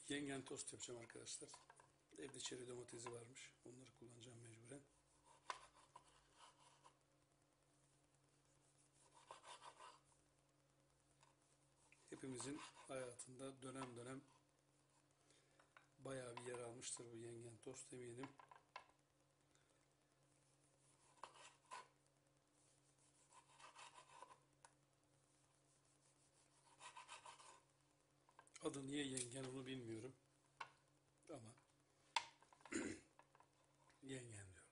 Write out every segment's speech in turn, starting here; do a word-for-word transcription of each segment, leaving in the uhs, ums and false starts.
Yengen tost yapacağım arkadaşlar. Evde çeri domatesi varmış. Onları kullanacağım mecburen. Hepimizin hayatında dönem dönem bayağı bir yer almıştır bu yengen tost eminim. Adı niye yengen onu bilmiyorum. Ama yengen diyorlar.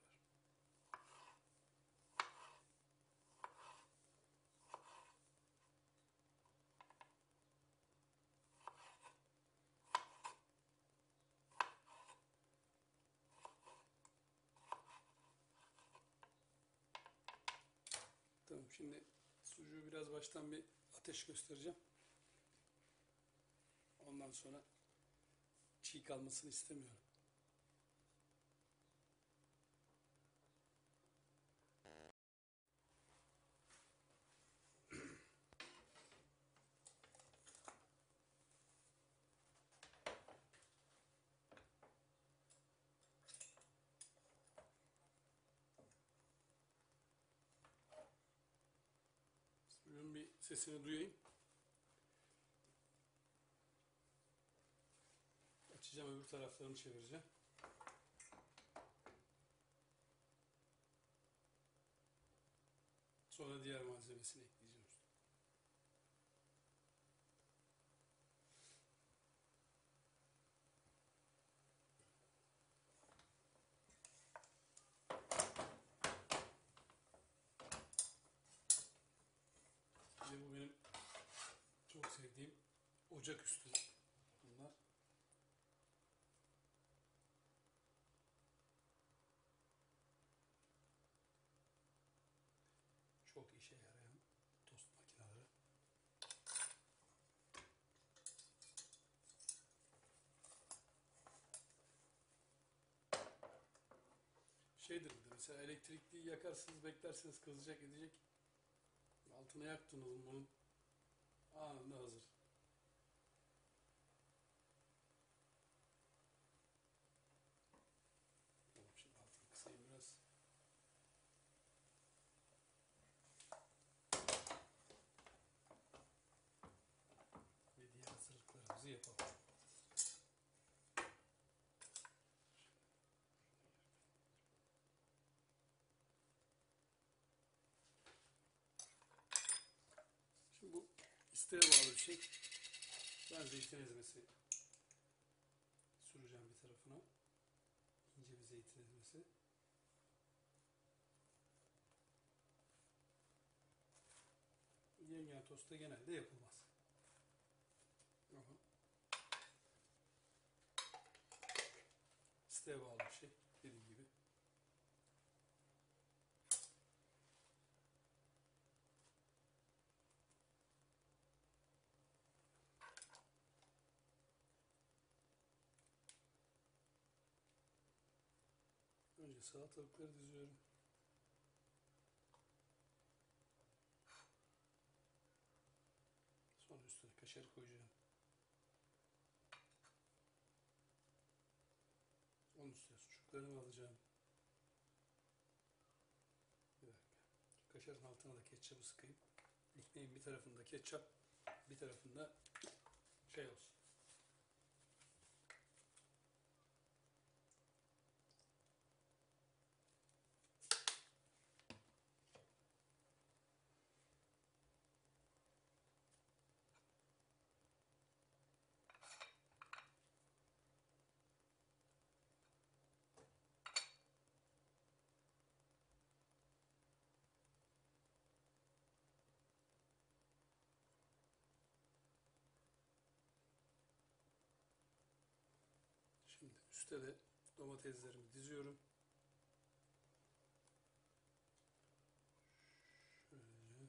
Tamam, şimdi sucuğu biraz baştan bir ateş göstereceğim. Ondan sonra çiğ kalmasını istemiyorum. Sucuğun bir sesini duyayım. Açacağım, öbür taraflarını çevireceğim. Sonra diğer malzemesini ekleyeceğim. Şimdi bu benim çok sevdiğim ocaküstü bunlar. Çok işe yarayan tost makineleri. Şeydir bir de mesela elektrikliyi yakarsınız, beklersiniz, kızacak edecek. Altına yaktınız bunun anında hazır. Tamam, şimdi altını kısayım biraz. Ve diğer hazırlıklarımızı yapalım. Şimdi bu isteğe bağlı bir şey. Ben zeytin ezmesi süreceğim bir tarafına. İnce bir zeytin ezmesi. Yengen tosta genelde yapılmaz. Ama isteğe bağlı bir şey. Dediğim gibi. Önce salatalıkları diziyorum. Sonra üstüne kaşarı koyacağım. Onun üstüne sucuklarımı alacağım. Bir dakika. Kaşarın altına da ketçapı sıkayım. Ekmeğin bir tarafında ketçap, bir tarafında şey olsun. Şimdi üstte de domateslerimi diziyorum. Şöyle.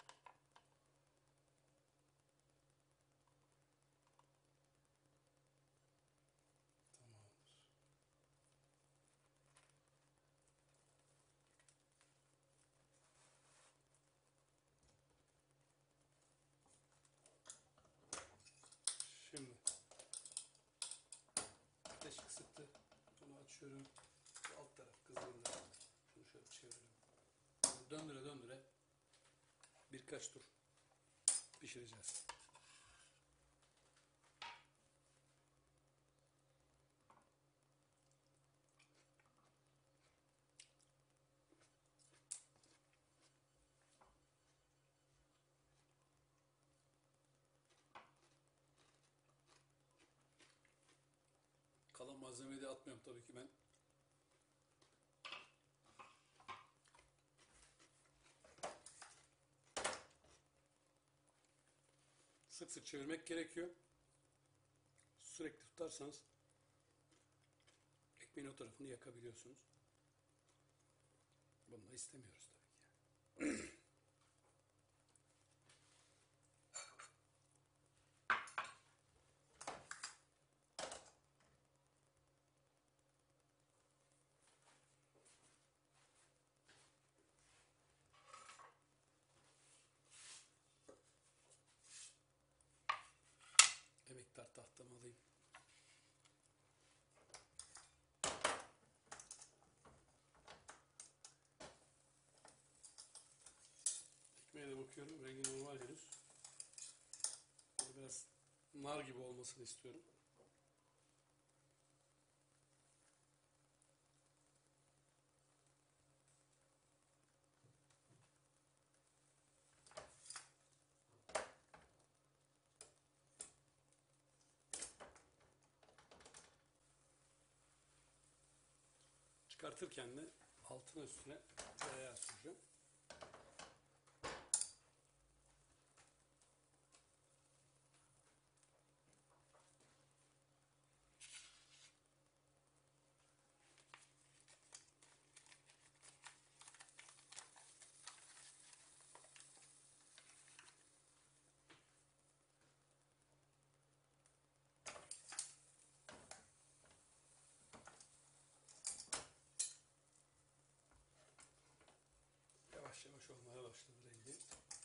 Tamamdır. Şimdi açıyorum. Alt taraf kızgındır. Şunu şöyle çevirelim. Döndüre döndüre birkaç tur pişireceğiz. Kalan malzemeyi de atmıyorum tabii ki ben. Sık sık çevirmek gerekiyor. Sürekli tutarsanız ekmeğin o tarafını yakabiliyorsunuz. Bunu da istemiyoruz tabii ki. Emektar tahtamı alayım. Ekmeğe de bakıyorum. Rengi normal henüz. Böyle biraz nar gibi olmasını istiyorum. Çıkartırken de altına üstüne tereyağı süreceğim. Yavaş yavaş olmaya başladı rengi.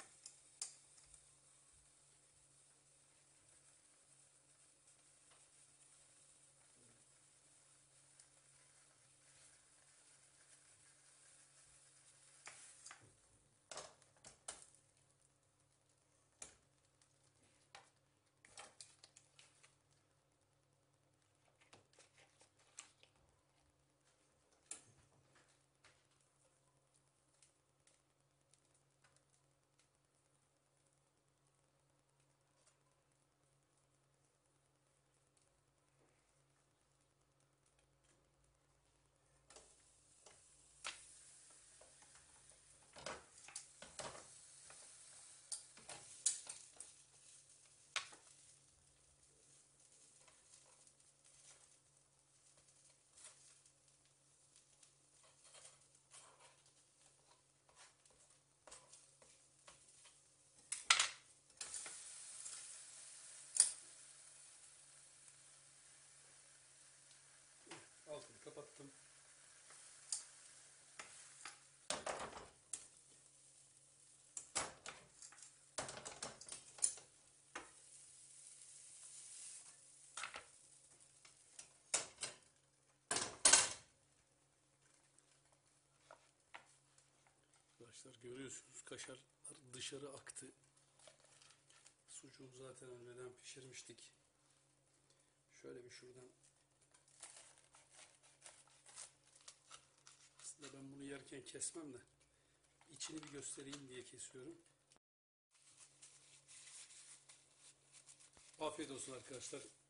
Altını kapattım. Arkadaşlar görüyorsunuz kaşarlar dışarı aktı. Sucuğu zaten önceden pişirmiştik. Şöyle bir şuradan. Aslında ben bunu yerken kesmem de içini bir göstereyim diye kesiyorum. Afiyet olsun arkadaşlar.